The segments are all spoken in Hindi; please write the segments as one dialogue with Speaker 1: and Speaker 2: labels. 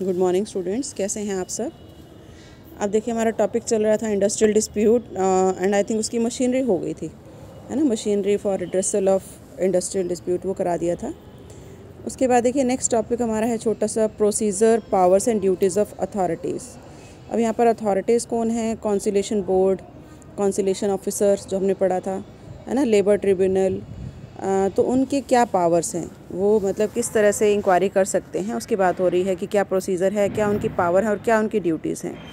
Speaker 1: गुड मॉर्निंग स्टूडेंट्स, कैसे हैं आप सब। अब देखिए हमारा टॉपिक चल रहा था industrial dispute and I think उसकी मशीनरी हो गई थी, है ना। Machinery for redressal of industrial dispute वो करा दिया था। उसके बाद देखिए नेक्स्ट टॉपिक हमारा है छोटा सा procedure, powers and duties of authorities. अब यहाँ पर अथॉरिटीज़ कौन है? कॉन्सिलेशन बोर्ड, कॉन्सिलेशन ऑफिसर्स जो हमने पढ़ा था, है ना, लेबर ट्रिब्यूनल। तो उनके क्या पावर्स हैं, वो मतलब किस तरह से इंक्वायरी कर सकते हैं, उसकी बात हो रही है कि क्या प्रोसीजर है, क्या उनकी पावर है और क्या उनकी ड्यूटीज़ हैं।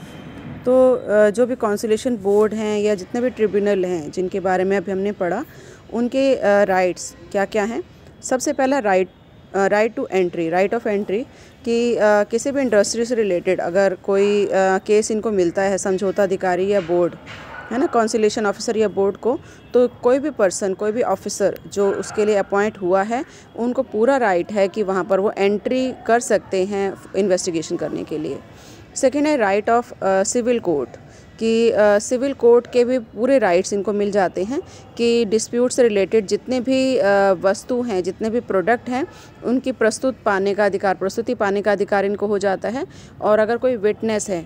Speaker 1: तो जो भी कॉन्सिलेशन बोर्ड हैं या जितने भी ट्रिब्यूनल हैं जिनके बारे में अभी हमने पढ़ा, उनके राइट्स क्या क्या हैं। सबसे पहला right to entry, right of entry कि किसी भी इंडस्ट्री से रिलेटेड अगर कोई केस इनको मिलता है, समझौता अधिकारी या बोर्ड, है ना, कॉन्सिलेशन ऑफिसर या बोर्ड को, तो कोई भी पर्सन, कोई भी ऑफिसर जो उसके लिए अपॉइंट हुआ है, उनको पूरा राइट है कि वहाँ पर वो एंट्री कर सकते हैं इन्वेस्टिगेशन करने के लिए। सेकेंड है राइट ऑफ सिविल कोर्ट कि सिविल कोर्ट के भी पूरे राइट्स इनको मिल जाते हैं कि डिस्प्यूट से रिलेटेड जितने भी वस्तु हैं, जितने भी प्रोडक्ट हैं, उनकी प्रस्तुति पाने का अधिकार इनको हो जाता है। और अगर कोई विटनेस है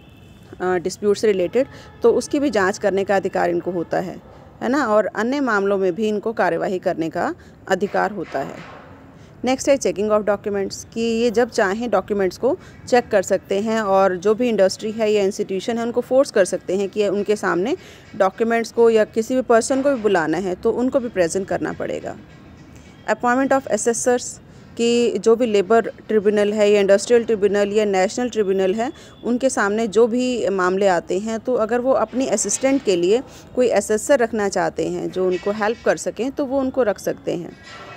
Speaker 1: डिस्प्यूट से रिलेटेड तो उसकी भी जांच करने का अधिकार इनको होता है ना। और अन्य मामलों में भी इनको कार्यवाही करने का अधिकार होता है। नेक्स्ट है चेकिंग ऑफ डॉक्यूमेंट्स कि ये जब चाहें डॉक्यूमेंट्स को चेक कर सकते हैं और जो भी इंडस्ट्री है या इंस्टीट्यूशन है उनको फोर्स कर सकते हैं कि उनके सामने डॉक्यूमेंट्स को या किसी भी पर्सन को भी बुलाना है तो उनको भी प्रेजेंट करना पड़ेगा। अपॉइंटमेंट ऑफ असेसर्स कि जो भी लेबर ट्रिब्यूनल है या इंडस्ट्रियल ट्रिब्यूनल या नेशनल ट्रिब्यूनल है, उनके सामने जो भी मामले आते हैं, तो अगर वो अपनी असिस्टेंट के लिए कोई असेसर रखना चाहते हैं जो उनको हेल्प कर सकें तो वो उनको रख सकते हैं।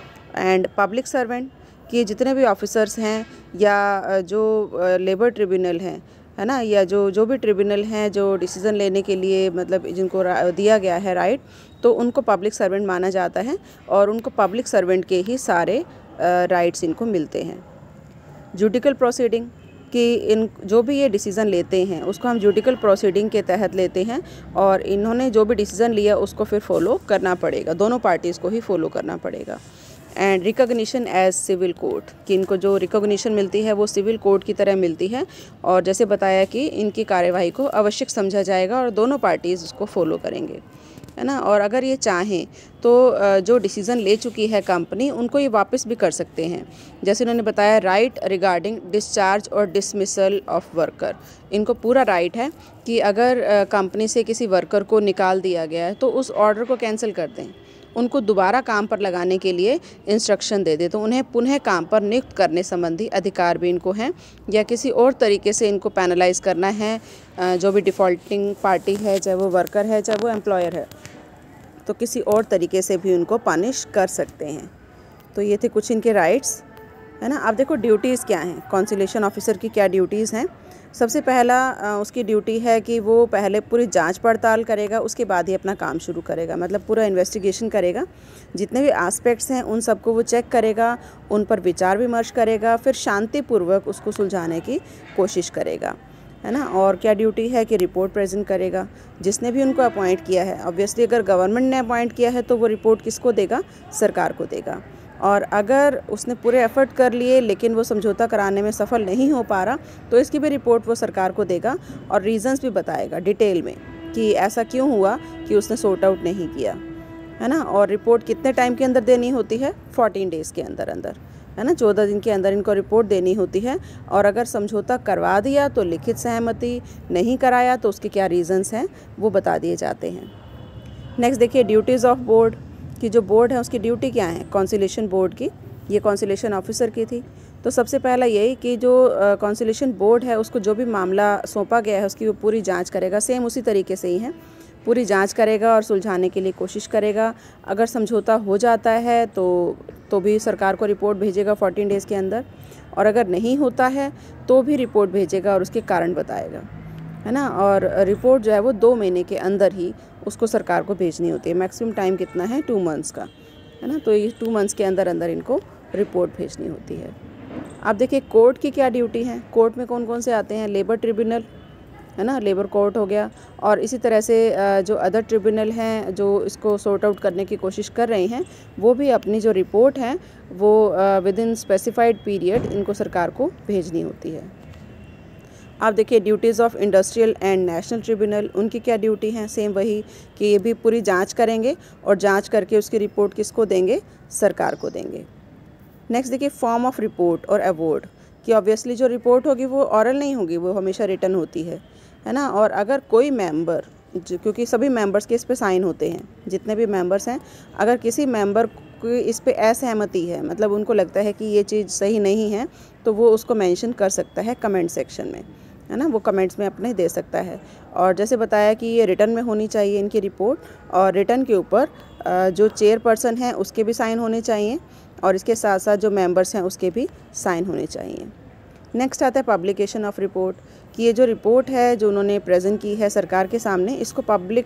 Speaker 1: एंड पब्लिक सर्वेंट कि जितने भी ऑफिसर्स हैं या जो लेबर ट्रिब्यूनल हैं, है ना, या जो भी ट्रिब्यूनल हैं जो डिसीज़न लेने के लिए मतलब जिनको दिया गया है राइट, तो उनको पब्लिक सर्वेंट माना जाता है और उनको पब्लिक सर्वेंट के ही सारे राइट्स इनको मिलते हैं। जुडिकल प्रोसीडिंग कि इन जो भी ये डिसीज़न लेते हैं उसको हम जुडिकल प्रोसीडिंग के तहत लेते हैं और इन्होंने जो भी डिसीज़न लिया उसको फिर फॉलो करना पड़ेगा, दोनों पार्टीज़ को ही फॉलो करना पड़ेगा। And recognition as civil court कि इनको जो रिकॉग्निशन मिलती है वो सिविल कोर्ट की तरह मिलती है और जैसे बताया कि इनकी कार्यवाही को आवश्यक समझा जाएगा और दोनों पार्टीज़ उसको फॉलो करेंगे, है ना। और अगर ये चाहें तो जो डिसीज़न ले चुकी है कंपनी उनको ये वापस भी कर सकते हैं। जैसे उन्होंने बताया राइट रिगार्डिंग डिस्चार्ज और डिसमिसल ऑफ वर्कर, इनको पूरा राइट है कि अगर कंपनी से किसी वर्कर को निकाल दिया गया है तो उस ऑर्डर को कैंसिल कर दें, उनको दोबारा काम पर लगाने के लिए इंस्ट्रक्शन दे दे, तो उन्हें पुनः काम पर नियुक्त करने संबंधी अधिकार भी इनको हैं। या किसी और तरीके से इनको पैनलाइज करना है, जो भी डिफ़ॉल्टिंग पार्टी है, चाहे वो वर्कर है चाहे वो एम्प्लॉयर है, तो किसी और तरीके से भी उनको पनिश कर सकते हैं। तो ये थे कुछ इनके राइट्स, है ना। अब देखो ड्यूटीज़ क्या हैं, कॉन्सिलेशन ऑफिसर की क्या ड्यूटीज़ हैं। सबसे पहला उसकी ड्यूटी है कि वो पहले पूरी जांच पड़ताल करेगा, उसके बाद ही अपना काम शुरू करेगा, मतलब पूरा इन्वेस्टिगेशन करेगा, जितने भी एस्पेक्ट्स हैं उन सबको वो चेक करेगा, उन पर विचार विमर्श करेगा, फिर शांतिपूर्वक उसको सुलझाने की कोशिश करेगा, है ना। और क्या ड्यूटी है कि रिपोर्ट प्रेजेंट करेगा जिसने भी उनको अपॉइंट किया है। ऑब्वियसली अगर गवर्नमेंट ने अपॉइंट किया है तो वो रिपोर्ट किसको देगा? सरकार को देगा। और अगर उसने पूरे एफर्ट कर लिए लेकिन वो समझौता कराने में सफल नहीं हो पा रहा तो इसकी भी रिपोर्ट वो सरकार को देगा और रीज़न्स भी बताएगा डिटेल में कि ऐसा क्यों हुआ कि उसने सॉर्ट आउट नहीं किया, है ना। और रिपोर्ट कितने टाइम के अंदर देनी होती है? 14 डेज़ के अंदर, है ना, 14 दिन के अंदर इनको रिपोर्ट देनी होती है। और अगर समझौता करवा दिया तो लिखित सहमति, नहीं कराया तो उसके क्या रीज़न्स हैं वो बता दिए जाते हैं। नेक्स्ट देखिए ड्यूटीज़ ऑफ बोर्ड कि जो बोर्ड है उसकी ड्यूटी क्या है। कॉन्सिलेशन बोर्ड की, ये कॉन्सिलेशन ऑफिसर की थी। तो सबसे पहला यही कि जो कॉन्सिलेशन बोर्ड है उसको जो भी मामला सौंपा गया है उसकी वो पूरी जांच करेगा, सेम उसी तरीके से ही है, पूरी जांच करेगा और सुलझाने के लिए कोशिश करेगा। अगर समझौता हो जाता है तो भी सरकार को रिपोर्ट भेजेगा 14 डेज़ के अंदर, और अगर नहीं होता है तो भी रिपोर्ट भेजेगा और उसके कारण बताएगा, है ना। और रिपोर्ट जो है वो 2 महीने के अंदर ही उसको सरकार को भेजनी होती है। मैक्सिमम टाइम कितना है? 2 मंथ्स का, है ना। तो ये 2 मंथ्स के अंदर अंदर इनको रिपोर्ट भेजनी होती है। अब देखिए कोर्ट की क्या ड्यूटी है। कोर्ट में कौन कौन से आते हैं? लेबर ट्रिब्यूनल, है ना, लेबर कोर्ट हो गया। और इसी तरह से जो अदर ट्रिब्यूनल हैं जो इसको सॉर्ट आउट करने की कोशिश कर रहे हैं वो भी अपनी जो रिपोर्ट है वो विद इन स्पेसिफाइड पीरियड इनको सरकार को भेजनी होती है। आप देखिए duties of industrial and national tribunal, उनकी क्या ड्यूटी हैं, सेम वही कि ये भी पूरी जांच करेंगे और जांच करके उसकी रिपोर्ट किसको देंगे, सरकार को देंगे। नेक्स्ट देखिए फॉर्म ऑफ रिपोर्ट और अवार्ड, कि ऑब्वियसली जो रिपोर्ट होगी वो ऑरल नहीं होगी, वो हमेशा रिटन होती है ना। और अगर कोई मेंबर, क्योंकि सभी मेंबर्स के इस पे साइन होते हैं, जितने भी मेंबर्स हैं, अगर किसी मेंबर को इस पे असहमति है, मतलब उनको लगता है कि ये चीज़ सही नहीं है, तो वो उसको मेंशन कर सकता है कमेंट सेक्शन में, है ना, वो कमेंट्स में अपने दे सकता है। और जैसे बताया कि ये रिटन में होनी चाहिए इनकी रिपोर्ट, और रिटन के ऊपर जो चेयरपर्सन है उसके भी साइन होने चाहिए, और इसके साथ साथ जो मेंबर्स हैं उसके भी साइन होने चाहिए। नेक्स्ट आता है पब्लिकेशन ऑफ रिपोर्ट, कि ये जो रिपोर्ट है जो उन्होंने प्रेजेंट की है सरकार के सामने, इसको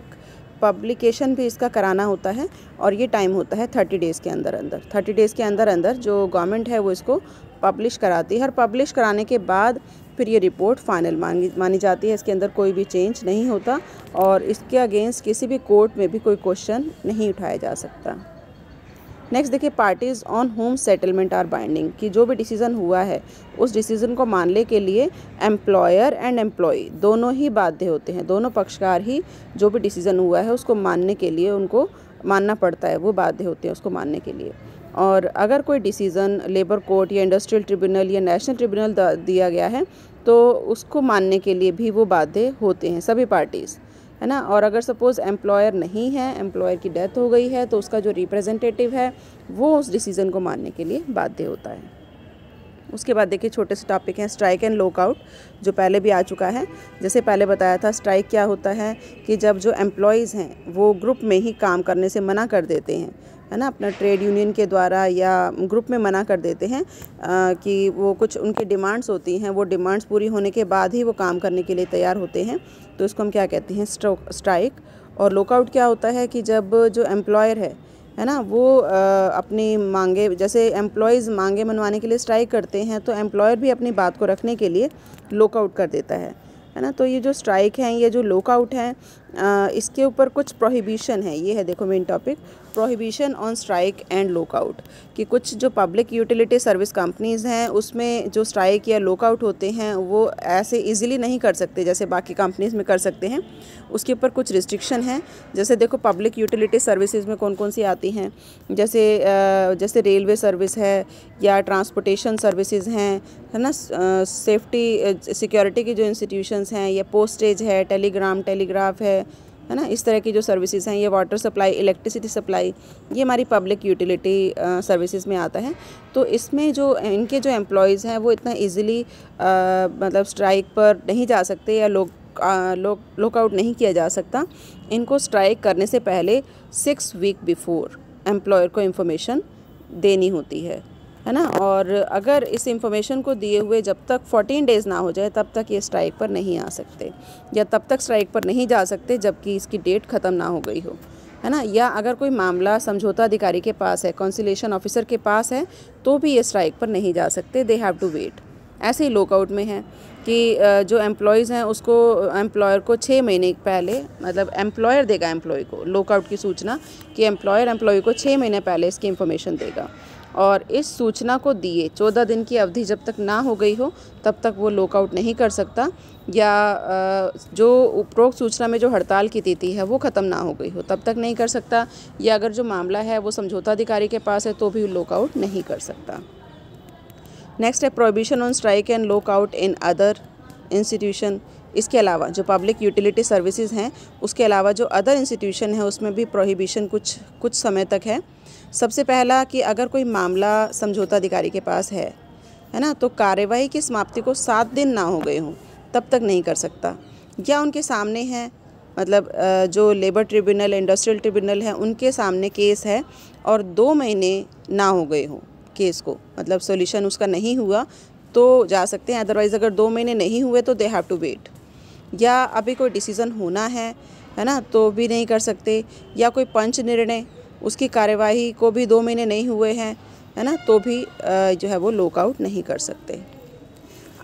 Speaker 1: पब्लिकेशन भी इसका कराना होता है, और ये टाइम होता है 30 डेज़ के अंदर अंदर। 30 डेज़ के अंदर अंदर जो गवर्नमेंट है वो इसको पब्लिश कराती है, और पब्लिश कराने के बाद फिर ये रिपोर्ट फाइनल मानी जाती है। इसके अंदर कोई भी चेंज नहीं होता, और इसके अगेंस्ट किसी भी कोर्ट में भी कोई क्वेश्चन नहीं उठाया जा सकता। नेक्स्ट देखिए parties on whom settlement are binding, कि जो भी डिसीज़न हुआ है उस डिसीज़न को मानने के लिए एम्प्लॉयर एंड एम्प्लॉई दोनों ही बाध्य होते हैं, दोनों पक्षकार ही जो भी डिसीज़न हुआ है उसको मानने के लिए उनको मानना पड़ता है, वो बाध्य होते हैं उसको मानने के लिए। और अगर कोई डिसीज़न लेबर कोर्ट या इंडस्ट्रियल ट्रिब्यूनल या नेशनल ट्रिब्यूनल दिया गया है तो उसको मानने के लिए भी वो बाध्य होते हैं सभी पार्टीज़, है ना। और अगर सपोज़ एम्प्लॉयर नहीं है, एम्प्लॉयर की डेथ हो गई है, तो उसका जो रिप्रेजेंटेटिव है वो उस डिसीज़न को मानने के लिए बाध्य होता है। उसके बाद देखिए छोटे से टॉपिक हैं स्ट्राइक एंड लॉकआउट, जो पहले भी आ चुका है। जैसे पहले बताया था, स्ट्राइक क्या होता है कि जब जो एम्प्लॉयज़ हैं वो ग्रुप में ही काम करने से मना कर देते हैं, है ना, अपना ट्रेड यूनियन के द्वारा या ग्रुप में मना कर देते हैं कि वो कुछ उनकी डिमांड्स होती हैं, वो डिमांड्स पूरी होने के बाद ही वो काम करने के लिए तैयार होते हैं, तो इसको हम क्या कहते हैं, स्ट्राइक। और लॉकआउट क्या होता है कि जब जो एम्प्लॉयर है ना, वो अपनी मांगे, जैसे एम्प्लॉयज़ मांगे मनवाने के लिए स्ट्राइक करते हैं, तो एम्प्लॉयर भी अपनी बात को रखने के लिए लॉकआउट कर देता है ना। तो ये जो स्ट्राइक हैं, ये जो लॉकआउट हैं, इसके ऊपर कुछ प्रोहिबिशन है। ये है देखो main topic, prohibition on strike and lockout, कि कुछ जो पब्लिक यूटिलिटी सर्विस कंपनीज़ हैं उसमें जो स्ट्राइक या लॉकआउट होते हैं वो ऐसे इजीली नहीं कर सकते जैसे बाकी कंपनीज़ में कर सकते हैं। उसके ऊपर कुछ रिस्ट्रिक्शन है। जैसे देखो पब्लिक यूटिलिटी सर्विसेज में कौन कौन सी आती हैं, जैसे रेलवे सर्विस है या ट्रांसपोर्टेशन सर्विसेज हैं, है ना, सेफ्टी सिक्योरिटी की जो इंस्टीट्यूशंस हैं, या पोस्टेज है, टेलीग्राफ है ना, इस तरह की जो सर्विसेज हैं, ये वाटर सप्लाई, इलेक्ट्रिसिटी सप्लाई, ये हमारी पब्लिक यूटिलिटी सर्विसेज में आता है। तो इसमें जो इनके जो एम्प्लॉयज़ हैं वो इतना इजीली मतलब स्ट्राइक पर नहीं जा सकते या लॉकआउट नहीं किया जा सकता। इनको स्ट्राइक करने से पहले 6 वीक बिफोर एम्प्लॉयर को इन्फॉर्मेशन देनी होती है ना। और अगर इस इंफॉर्मेशन को दिए हुए जब तक 14 डेज़ ना हो जाए तब तक ये स्ट्राइक पर नहीं आ सकते, या तब तक स्ट्राइक पर नहीं जा सकते जबकि इसकी डेट ख़त्म ना हो गई हो, है ना। या अगर कोई मामला समझौता अधिकारी के पास है, कॉन्सिलेशन ऑफिसर के पास है, तो भी ये स्ट्राइक पर नहीं जा सकते, दे हैव टू वेट। ऐसे ही लॉकआउट में है कि जो एम्प्लॉयज़ हैं उसको एम्प्लॉयर को 6 महीने पहले, मतलब एम्प्लॉयर देगा एम्प्लॉय को लॉकआउट की सूचना, कि एम्प्लॉयर एम्प्लॉय को 6 महीने पहले इसकी इन्फॉर्मेशन देगा, और इस सूचना को दिए 14 दिन की अवधि जब तक ना हो गई हो तब तक वो लॉकआउट नहीं कर सकता, या जो उपरोक्त सूचना में जो हड़ताल की तिथि है वो ख़त्म ना हो गई हो तब तक नहीं कर सकता, या अगर जो मामला है वो समझौता अधिकारी के पास है तो भी लॉकआउट नहीं कर सकता। नेक्स्ट है prohibition on strike and lockout in other institution. इसके अलावा जो पब्लिक यूटिलिटी सर्विसेज हैं उसके अलावा जो अदर इंस्टीट्यूशन है उसमें भी प्रोहिबिशन कुछ समय तक है। सबसे पहला कि अगर कोई मामला समझौता अधिकारी के पास है ना, तो कार्यवाही की समाप्ति को 7 दिन ना हो गए हों तब तक नहीं कर सकता, या उनके सामने है, मतलब जो लेबर ट्रिब्यूनल, इंडस्ट्रियल ट्रिब्यूनल है उनके सामने केस है और 2 महीने ना हो गए हों केस को, मतलब सॉल्यूशन उसका नहीं हुआ तो जा सकते हैं, अदरवाइज़ अगर 2 महीने नहीं हुए तो दे हैव टू वेट। या अभी कोई डिसीज़न होना है ना, तो भी नहीं कर सकते, या कोई पंच निर्णय उसकी कार्यवाही को भी 2 महीने नहीं हुए हैं, है ना, तो भी जो है वो लॉकआउट नहीं कर सकते।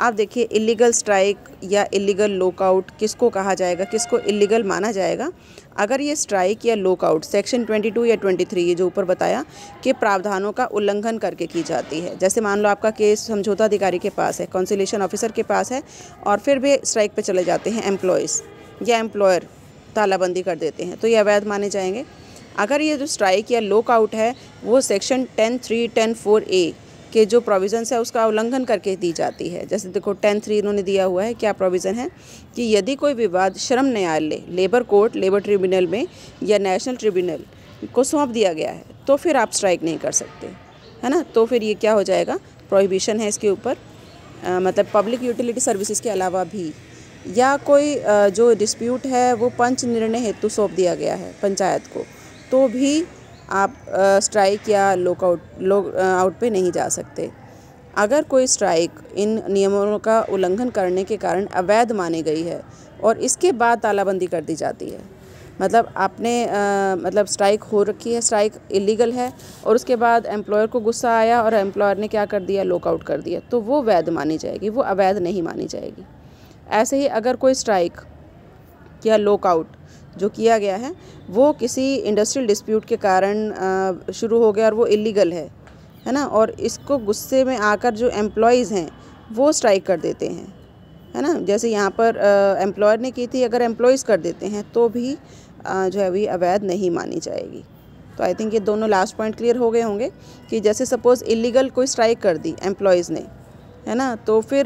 Speaker 1: आप देखिए इलीगल स्ट्राइक या इलीगल लॉकआउट किसको कहा जाएगा, किसको इलीगल माना जाएगा। अगर ये स्ट्राइक या लॉकआउट सेक्शन 22 या 23 ये जो ऊपर बताया कि प्रावधानों का उल्लंघन करके की जाती है। जैसे मान लो आपका केस समझौता अधिकारी के पास है, कंसिलिएशन ऑफिसर के पास है, और फिर भी स्ट्राइक पे चले जाते हैं एम्प्लॉयज़ या एम्प्लॉयर, तालाबंदी कर देते हैं, तो ये अवैध माने जाएंगे। अगर ये जो स्ट्राइक या लॉकआउट है वो सेक्शन 10(3), 10(4)A के जो प्रोविज़न्स है उसका उल्लंघन करके दी जाती है। जैसे देखो 10(3) इन्होंने दिया हुआ है, क्या प्रोविज़न है कि यदि कोई विवाद श्रम न्यायालय, लेबर कोर्ट, लेबर ट्रिब्यूनल में या नेशनल ट्रिब्यूनल को सौंप दिया गया है तो फिर आप स्ट्राइक नहीं कर सकते, है ना। तो फिर ये क्या हो जाएगा, प्रोहिबिशन है इसके ऊपर। मतलब पब्लिक यूटिलिटी सर्विसेज के अलावा भी, या कोई जो डिस्प्यूट है वो पंच निर्णय हेतु सौंप दिया गया है पंचायत को, तो भी आप स्ट्राइक या लॉकआउट पे नहीं जा सकते। अगर कोई स्ट्राइक इन नियमों का उल्लंघन करने के कारण अवैध मानी गई है और इसके बाद तालाबंदी कर दी जाती है, मतलब आपने मतलब स्ट्राइक हो रखी है, स्ट्राइक इलीगल है, और उसके बाद एम्प्लॉयर को गुस्सा आया और एम्प्लॉयर ने क्या कर दिया, लॉकआउट कर दिया, तो वो वैध मानी जाएगी, वो अवैध नहीं मानी जाएगी। ऐसे ही अगर कोई स्ट्राइक या लॉकआउट जो किया गया है वो किसी इंडस्ट्रियल डिस्प्यूट के कारण शुरू हो गया और वो इलीगल है ना, और इसको गुस्से में आकर जो एम्प्लॉयज़ हैं वो स्ट्राइक कर देते हैं, है ना, जैसे यहाँ पर एम्प्लॉयर ने की थी, अगर एम्प्लॉयज़ कर देते हैं तो भी जो है अभी अवैध नहीं मानी जाएगी। तो आई थिंक ये दोनों लास्ट पॉइंट क्लियर हो गए होंगे कि जैसे सपोज़ इलीगल कोई स्ट्राइक कर दी एम्प्लॉयज़ ने, है ना, तो फिर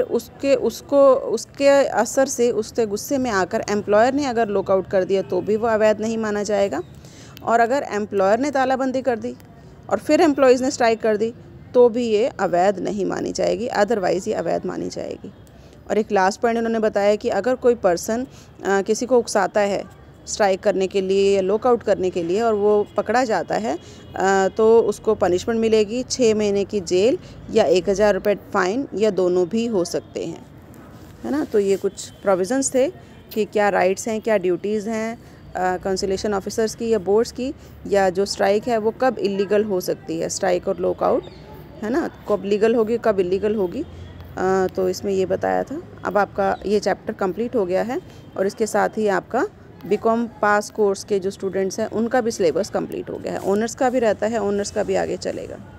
Speaker 1: उसके असर से, उसके गुस्से में आकर एम्प्लॉयर ने अगर लॉकआउट कर दिया तो भी वो अवैध नहीं माना जाएगा। और अगर एम्प्लॉयर ने तालाबंदी कर दी और फिर एम्प्लॉयज़ ने स्ट्राइक कर दी तो भी ये अवैध नहीं मानी जाएगी, अदरवाइज़ ये अवैध मानी जाएगी। और एक लास्ट पॉइंट उन्होंने बताया कि अगर कोई पर्सन किसी को उकसाता है स्ट्राइक करने के लिए या लॉकआउट करने के लिए और वो पकड़ा जाता है तो उसको पनिशमेंट मिलेगी 6 महीने की जेल या 1000 रुपये फ़ाइन, या दोनों भी हो सकते हैं, है ना। तो ये कुछ प्रोविज़न्स थे कि क्या राइट्स हैं, क्या ड्यूटीज़ हैं कंसिलिएशन ऑफिसर्स की या बोर्ड्स की, या जो स्ट्राइक है वो कब इलीगल हो सकती है, स्ट्राइक और लॉकआउट, है ना, कब लीगल होगी कब इलीगल होगी। तो इसमें ये बताया था। अब आपका ये चैप्टर कंप्लीट हो गया है और इसके साथ ही आपका बीकॉम पास कोर्स के जो स्टूडेंट्स हैं उनका भी सिलेबस कंप्लीट हो गया है। ऑनर्स का भी रहता है, ऑनर्स का भी आगे चलेगा।